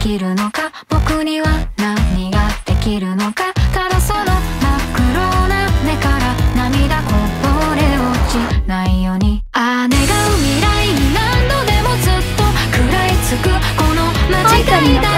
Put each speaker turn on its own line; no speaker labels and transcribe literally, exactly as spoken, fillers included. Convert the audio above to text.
きるのか、僕には何ができるのか。ただその真っ黒な目から涙こぼれ落ちないように、ああ願う未来に何度でもずっと食らいつくこの間違いだ